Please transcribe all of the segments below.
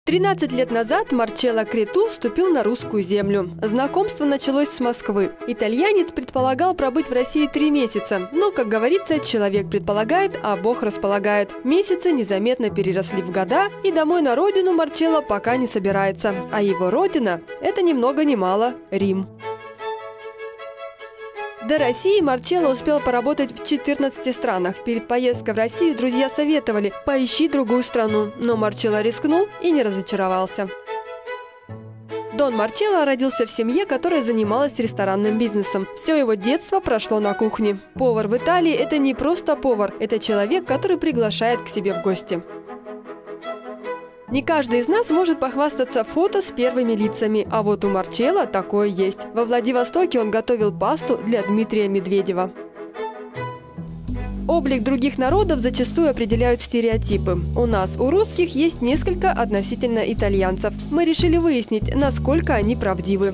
13 лет назад Марчелло Крету вступил на русскую землю. Знакомство началось с Москвы. Итальянец предполагал пробыть в России 3 месяца. Но, как говорится, человек предполагает, а Бог располагает. Месяцы незаметно переросли в года, и домой на родину Марчелло пока не собирается. А его родина – это ни много ни мало Рим. До России Марчелло успел поработать в 14 странах. Перед поездкой в Россию друзья советовали – поищи другую страну. Но Марчелло рискнул и не разочаровался. Дон Марчелло родился в семье, которая занималась ресторанным бизнесом. Все его детство прошло на кухне. Повар в Италии – это не просто повар, это человек, который приглашает к себе в гости. Не каждый из нас может похвастаться фото с первыми лицами, а вот у Марчелло такое есть. Во Владивостоке он готовил пасту для Дмитрия Медведева. Облик других народов зачастую определяют стереотипы. У нас, у русских, есть несколько относительно итальянцев. Мы решили выяснить, насколько они правдивы.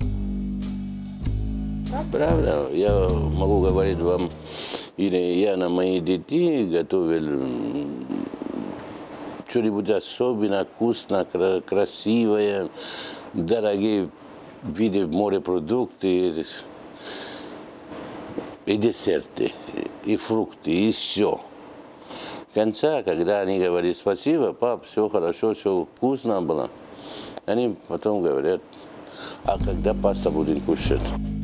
Правда, я могу говорить вам, или я на моих детей готовил что-нибудь особенно вкусно, красивое, дорогие виды морепродукты и десерты, и фрукты, и все. В конце, когда они говорят спасибо, пап, все хорошо, все вкусно было, они потом говорят, а когда паста будем кушать?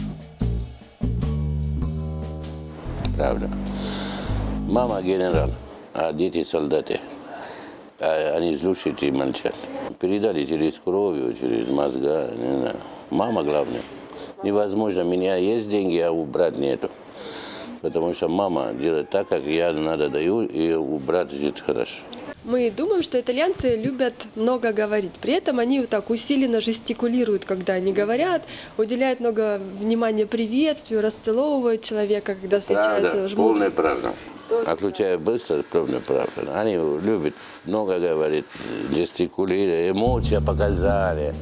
Правда. Мама генерал, а дети солдаты. Они слушают и молчат. Передали через кровь, через мозга. Не знаю. Мама главное. Невозможно, у меня есть деньги, а у брата нету. Потому что мама делает так, как я надо даю, и у брата жить хорошо. Мы думаем, что итальянцы любят много говорить. При этом они так усиленно жестикулируют, когда они говорят, уделяют много внимания приветствию, расцеловывают человека, когда встречаются. Правда, полная правда. Отключая быстро, полная правда. Они любят много говорить, жестикулируют, эмоции показали.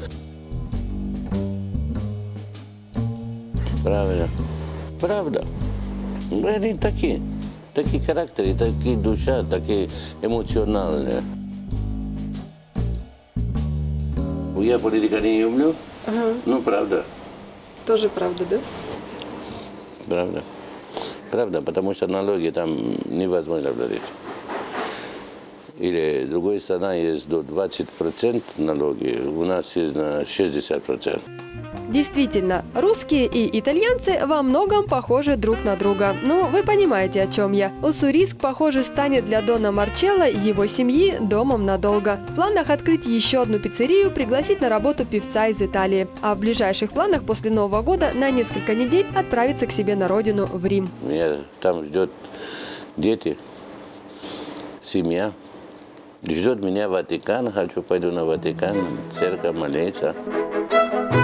Правильно. Правда. Они такие характеры, такие душа, такие эмоциональные. Я политика не люблю, ну правда. Тоже правда, да? Правда. Правда, потому что налоги там невозможно платить. Или другая страна есть до 20% налоги, у нас есть на 60%. Действительно, русские и итальянцы во многом похожи друг на друга. Но вы понимаете, о чем я. Уссурийск, похоже, станет для Дона Марчелло и его семьи домом надолго. В планах открыть еще одну пиццерию, пригласить на работу певца из Италии. А в ближайших планах после Нового года на несколько недель отправиться к себе на родину в Рим. Меня там ждет дети, семья. Ждет меня Ватикан, хочу пойду на Ватикан, церковь молиться.